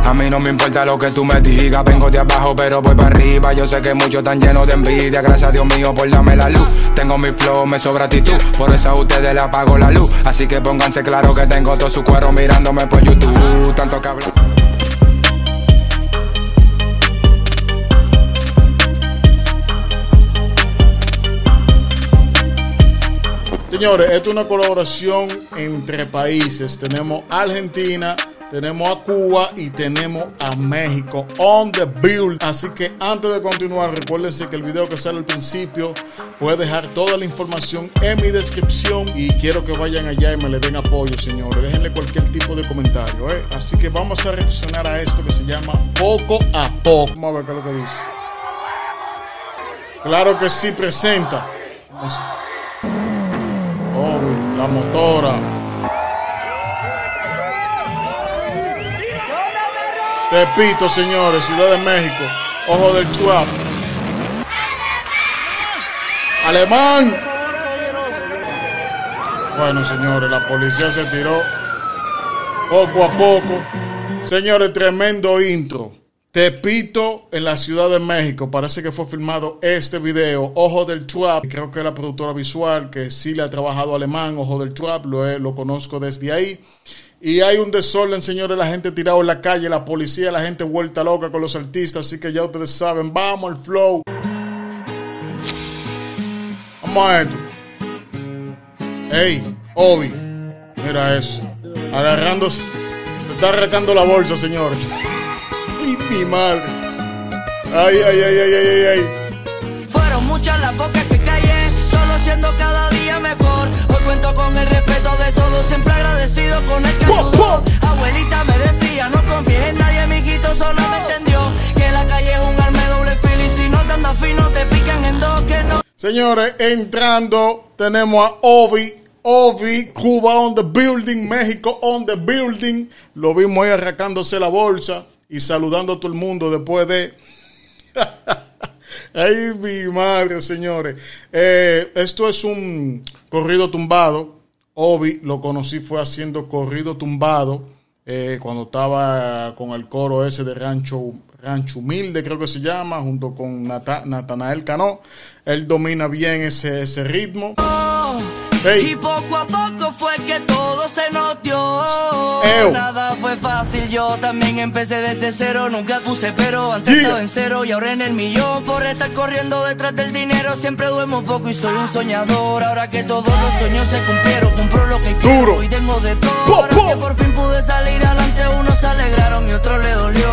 A mí no me importa lo que tú me digas. Vengo de abajo pero voy para arriba. Yo sé que muchos están llenos de envidia. Gracias a Dios mío por darme la luz. Tengo mi flow, me sobra actitud. Por eso a ustedes le apago la luz. Así que pónganse claro que tengo todo su cuero mirándome por YouTube. Tanto que hablo. Señores, esto es una colaboración entre países. Tenemos a Argentina, tenemos a Cuba y tenemos a México on the build. Así que antes de continuar, recuérdense que el video que sale al principio puede dejar toda la información en mi descripción. Y quiero que vayan allá y me le den apoyo, señores. Déjenle cualquier tipo de comentario, Así que vamos a reaccionar a esto que se llama Poco a Poco. Vamos a ver qué es lo que dice. Claro que sí, presenta. La motora. Tepito, señores, Ciudad de México. Ojo del Trap. Alemán. Bueno, señores, la policía se tiró poco a poco. Señores, tremendo intro. Tepito en la Ciudad de México. Parece que fue filmado este video. Ojo del Trap. Creo que es la productora visual que sí le ha trabajado Alemán. Ojo del Trap. Lo conozco desde ahí. Y hay un desorden, señores. La gente tirado en la calle. La policía, la gente vuelta loca con los artistas. Así que ya ustedes saben. Vamos al flow. Vamos a esto. Ey, Obi. Mira eso. Agarrándose. Se está arrancando la bolsa, señores. Y mi madre. Ay, ay, ay, ay, ay, ay. Fueron muchas las bocas que callé, solo siendo cada día mejor. Hoy cuento con el respeto de todos, siempre agradecido con el que ayudó. Abuelita me decía, no confíes en nadie, amiguito, solo me entendió que la calle es un arma de doble filo y si no te andas fino te pican en dos, que no. Señores, entrando, tenemos a Obi, Cuba on the building, México on the building. Lo vimos ahí arrancándose la bolsa y saludando a todo el mundo después de... Ay, mi madre, señores. Esto es un corrido tumbado. Obi lo conocí fue haciendo corrido tumbado cuando estaba con el coro ese de Rancho Humilde, creo que se llama, junto con Natanael Cano. Él domina bien ese ritmo. Hey. Y poco a poco fue que todo se nos dio. Nada fue fácil, yo también empecé desde cero. Nunca puse pero, antes estaba en cero y ahora en el millón. Por estar corriendo detrás del dinero siempre duermo poco y soy un soñador. Ahora que todos los sueños se cumplieron, cumplo lo que quiero y tengo de todo. Ahora que por fin pude salir adelante, unos se alegraron y otros le dolió.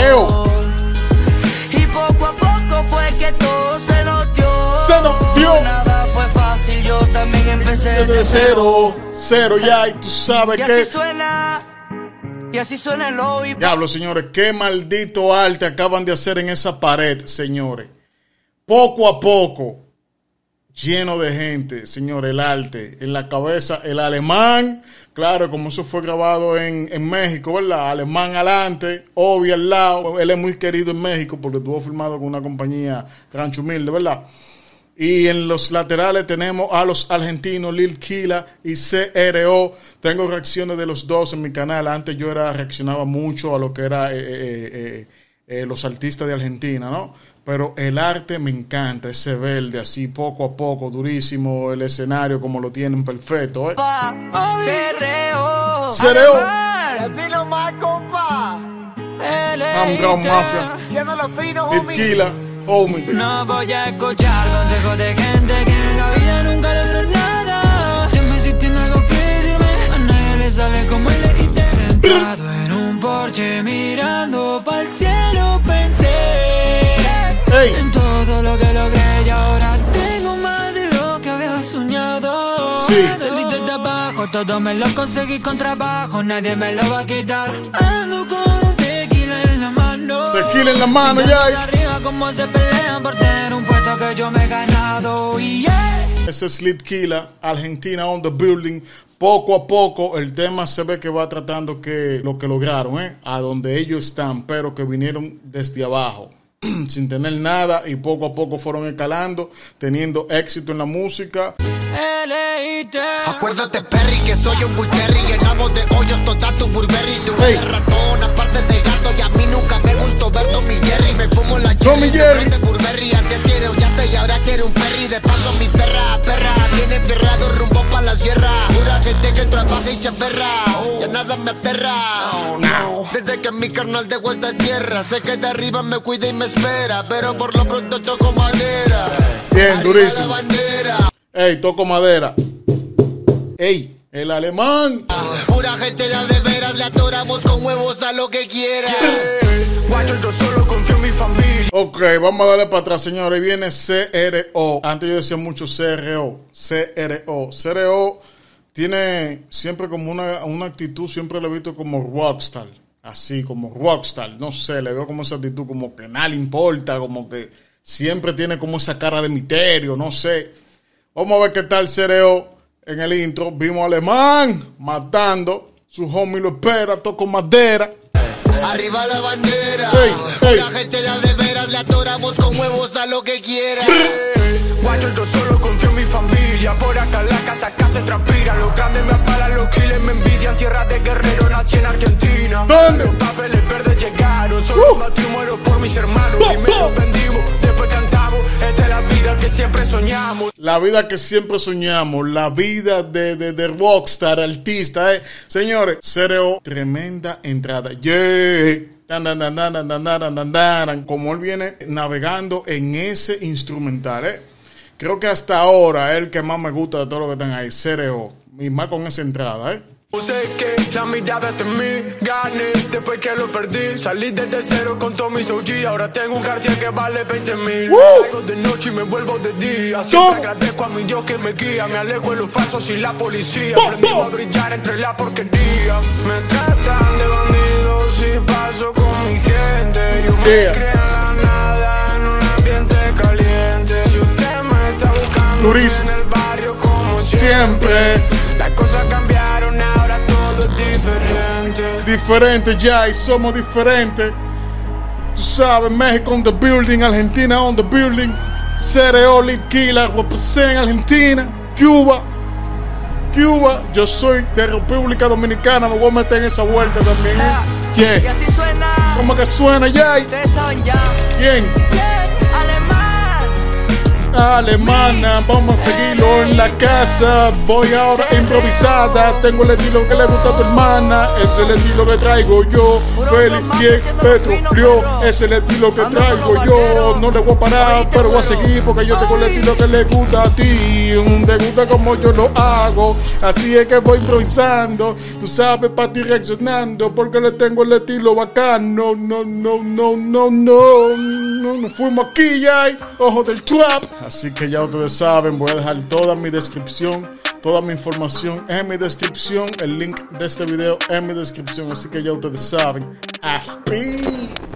Y poco a poco fue que todo se nos dio. Nada fue fácil, yo también empecé de cero ya, y tú sabes que... Y así suena el Obi. Diablo, señores, qué maldito arte acaban de hacer en esa pared, señores. Poco a poco, lleno de gente, señores, el arte. En la cabeza, el alemán, claro, como eso fue grabado en México, ¿verdad? Alemán adelante, Obi al lado. Él es muy querido en México porque estuvo filmado con una compañía Rancho Humilde, ¿verdad? Y en los laterales tenemos a los argentinos Lil Kila y CRO. Tengo reacciones de los dos en mi canal. Antes yo reaccionaba mucho a lo que era los artistas de Argentina, ¿no? Pero el arte me encanta, ese verde así poco a poco, durísimo, el escenario como lo tienen perfecto, ¿eh? CRO. Así nomás, compa. Underground Mafia. Lil Kila. Homie. No voy a escuchar consejos de gente que en la vida nunca logró nada. Dime si tiene algo que decirme. A nadie le sale como el elite. Sentado en un porche mirando pa'l cielo pensé en todo lo que logré y ahora tengo más de lo que había soñado. Salí desde abajo, todo me lo conseguí con trabajo. Nadie me lo va a quitar. Ando con un tequila en la mano. Tequila en la mano, ya. Como se pelean por tener un puesto que yo me he ganado. Ese es Lil Kila, Argentina on the building. Poco a poco el tema se ve que va tratando que lo que lograron, a donde ellos están, pero que vinieron desde abajo, sin tener nada, y poco a poco fueron escalando, teniendo éxito en la música. Acuérdate, Perry, que soy un bull terry, llenamos de hoyos toda tu Burberry. Tu ratón, aparte de gato, ya Tommy Jerry. Antes quiere un yate y ahora quiere un ferry. De paso mi perra viene ferrado rumbo pa' la sierra. Pura gente que trabaja y se aferra. Ya nada me aterra. Desde que mi carnal de vuelta a tierra, sé que de arriba me cuida y me espera, pero por lo pronto toco madera. Bien, durísimo. Ey, toco madera. Ey, el alemán. Pura gente ya de veras, le atoramos con huevos a lo que quiera. Guayo, yo solo confío en mi familia. Ok, vamos a darle para atrás, señores. Viene CRO. Antes yo decía mucho CRO. CRO tiene siempre como una actitud, siempre lo he visto como rockstar. Así, como rockstar. No sé, le veo como esa actitud, como que nada le importa, como que siempre tiene como esa cara de misterio, no sé. Vamos a ver qué tal CRO en el intro. Vimos alemán matando. Su homie lo espera, toco madera. Arriba la bandera. Ey. La gente ya de veras, le atoramos con huevos a lo que quiera. Guayo, yo solo confío en mi familia. Por acá la casa se transpira. Los grandes me apalan, los killers me envidian. Tierra de guerrero, nací en Argentina. ¿Dónde? Los papeles verdes llegaron. Solo maté y muero por mis hermanos. Primero vendimos, después cantamos. Esta es la vida que siempre soñamos. La vida que siempre soñamos, la vida de rockstar, artista, Señores, CRO, tremenda entrada. Yeah. Como él viene navegando en ese instrumental, Creo que hasta ahora es el que más me gusta de todo lo que están ahí, CRO. Y más con esa entrada, Sé que la mirada es de mí, gané después que lo perdí. Salí desde cero con todo mis OG. Ahora tengo un Cartier que vale 20,000. Salgo de noche y me vuelvo de día. Siempre agradezco a mi Dios que me guía. Me alejo de los falsos y la policía. Aprendimos a brillar entre la porquería. Me tratan de bandido si paso con mi gente. Yo me crié en la nada, en un ambiente caliente. Si usted me está buscando Durísimo. en el barrio como siempre. Las cosas cambiaron, ahora todo es diferente. Diferente ya, y somos diferentes. Tú sabes, México on the building, Argentina on the building. CRO, Litquila, represent Argentina. Cuba, yo soy de República Dominicana, me voy a meter en esa vuelta también. Y Yeah. así suena. ¿Cómo que suena ya? Ustedes saben ya. Bien. Alemana, vamos a seguirlo en la casa. Voy ahora improvisada. Tengo el estilo que le gusta a tu hermana. Es el estilo que traigo yo. Feliz bien, Petróleo. Es el estilo que traigo yo. No le voy a parar, pero voy a seguir porque yo tengo el estilo que le gusta a ti. Te gusta como yo lo hago. Así es que voy improvisando. Tú sabes, para ti reaccionando. Porque le tengo el estilo bacano. No. Nos fuimos aquí ya. Ojo del trap. Así que ya ustedes saben, voy a dejar toda mi descripción, toda mi información en mi descripción, el link de este video en mi descripción, así que ya ustedes saben. ¡Aspi!